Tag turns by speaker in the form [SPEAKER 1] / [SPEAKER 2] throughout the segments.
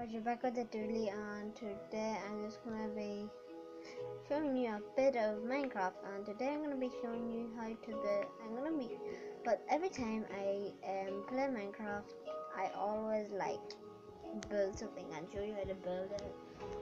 [SPEAKER 1] Rebecca the Dooley, and today I'm just gonna be showing you a bit of Minecraft. And today I'm gonna be showing you how to build. But every time I play Minecraft, I always build something and show you how to build it.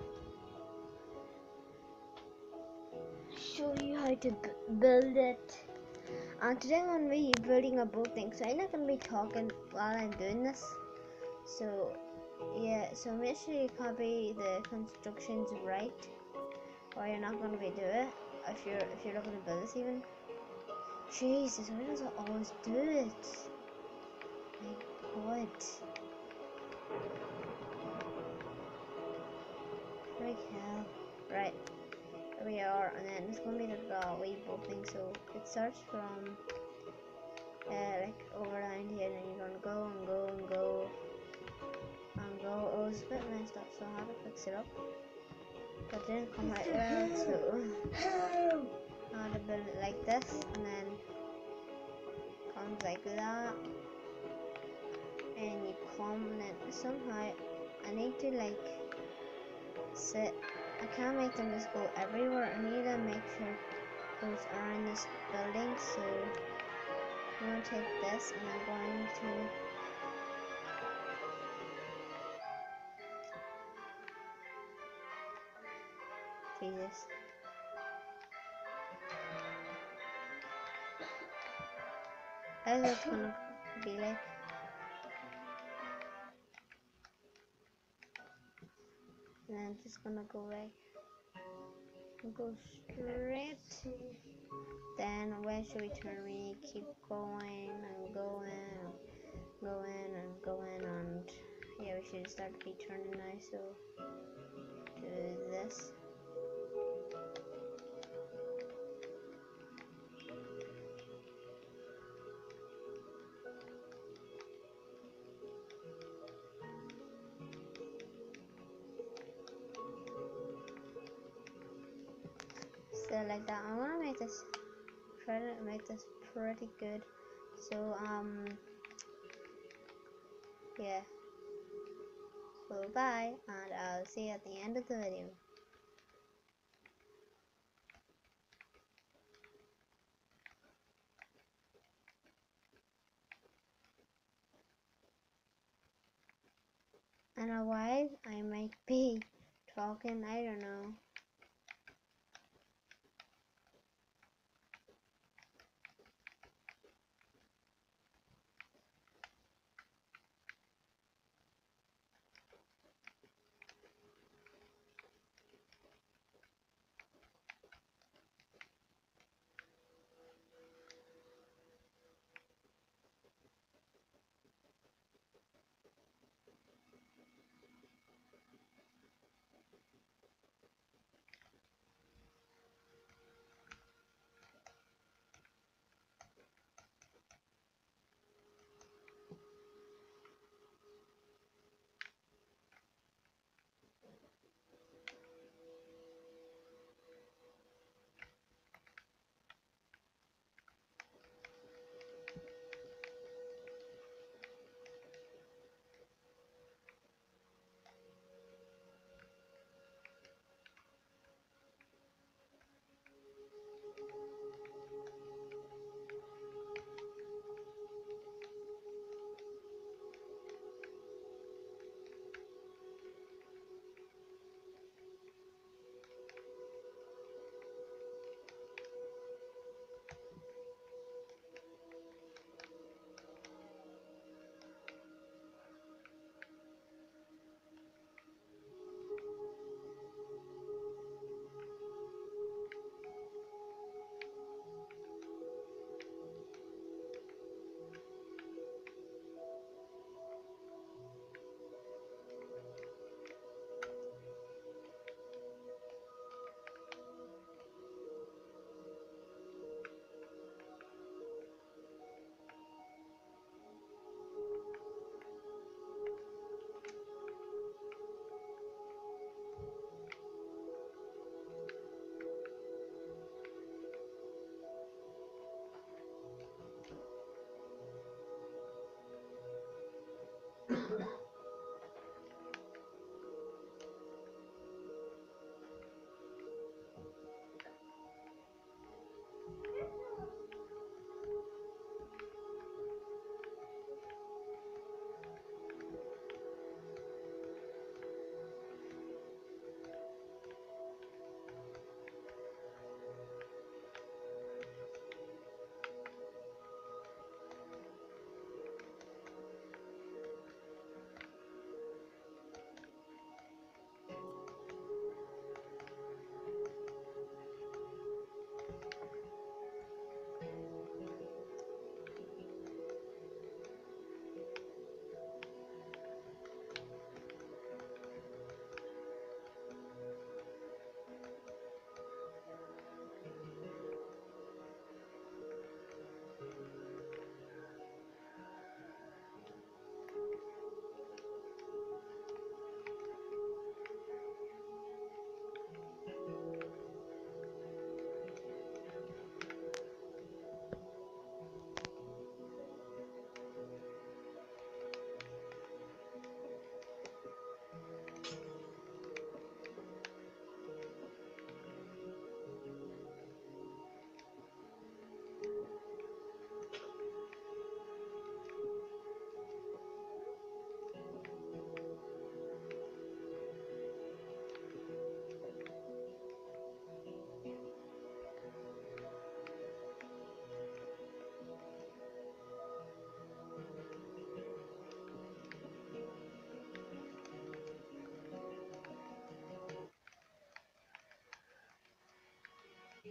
[SPEAKER 1] Show you how to build it. And today I'm gonna be building a boat thing, so I'm not gonna be talking while I'm doing this. So yeah, so make sure you copy the constructions right, or you're not gonna be doing it. If you're not gonna build this even. Jesus, why does it always do it? My God. Freak hell. Right, here we are, and then it's gonna be the wee boat thing. So it starts from over down here, and then you're gonna go and go and go and go. Oh, it's a bit messed up, so I had to fix it up. But it didn't come out well, so I had to build it like this, and then comes like that, and you come, and then somehow I need to sit. I can't make them just go everywhere. I need to make sure it goes around this building. So I'm going to take this, and I'm going to Jesus. That's what it's gonna be like. And then I'm just gonna go go straight. Then where should we turn? We keep going and going and going and going, and yeah, we should start to be turning now. So do this. So like that. I want to make this, try to make this pretty good. So yeah. So bye, and I'll see you at the end of the video. And a while I might be talking, I don't know.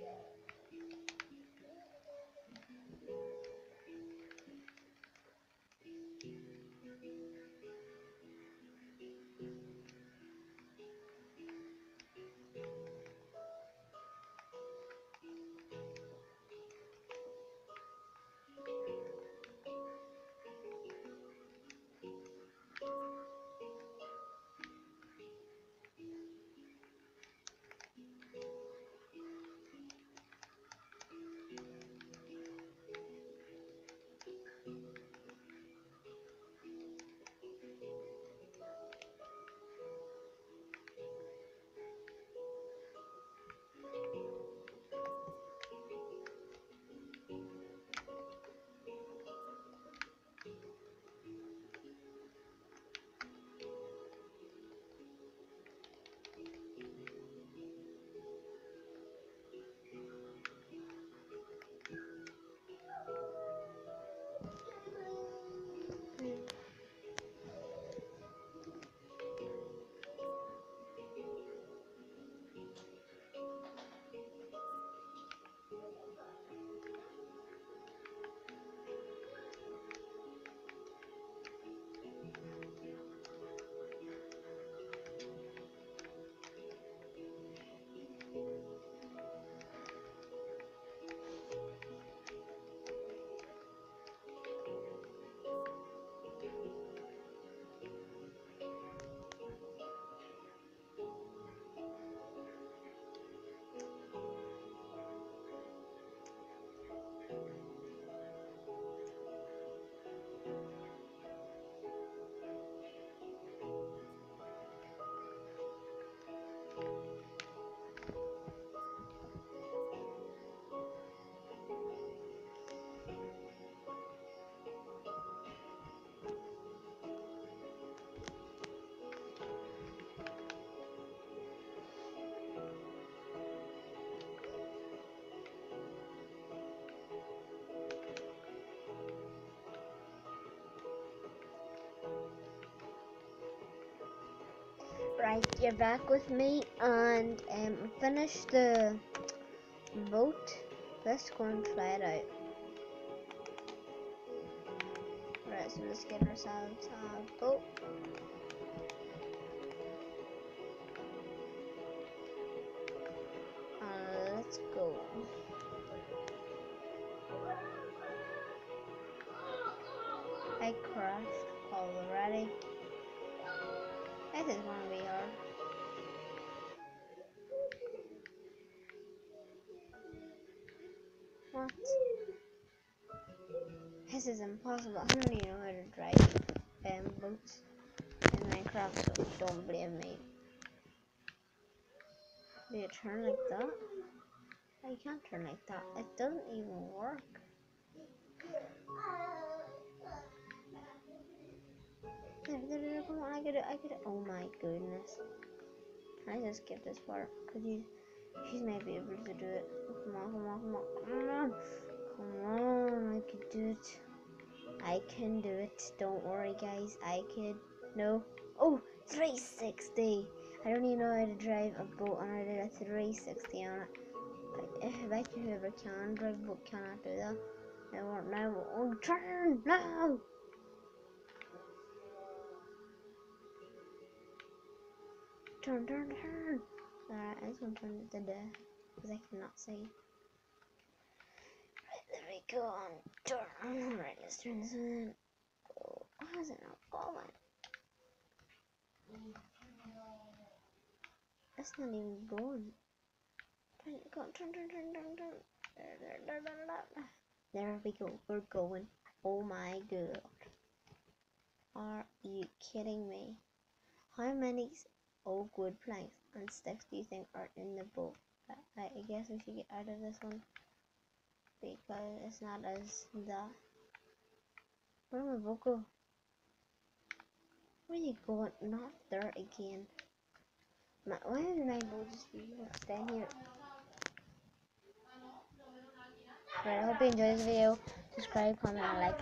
[SPEAKER 1] Right, you're back with me, and finished the boat. Let's go and try it out. Right, so let's get ourselves a boat. Let's go. I crashed already. This is gonna be hard. What? This is impossible. I don't even know how to drive boats in Minecraft, so don't blame me. Do you turn like that? I can't turn like that. It doesn't even work. Come on, I get it. Oh my goodness. Can I just skip this part? Cause she's might be able to do it. Come on. I can do it. I can do it. Don't worry, guys. I can. No. Oh, 360. I don't even know how to drive a boat, and I did a 360 on it. I bet you whoever can drive a boat cannot do that. Now. Oh, turn now. Turn. Alright, I just want to turn it to death because I cannot see. Right, there we go. Turn. Alright, let's turn this on. Oh, why is it not going? That's not even going. Turn. There we go. We're going. Oh my god. Are you kidding me? How many old wood planks and sticks do you think are in the boat? I guess we should get out of this one because it's not as that. Where am I boat go? Where are you going? Not there again. Why did my boat just be stand here? Right, I hope you enjoyed this video. Subscribe, comment, and like.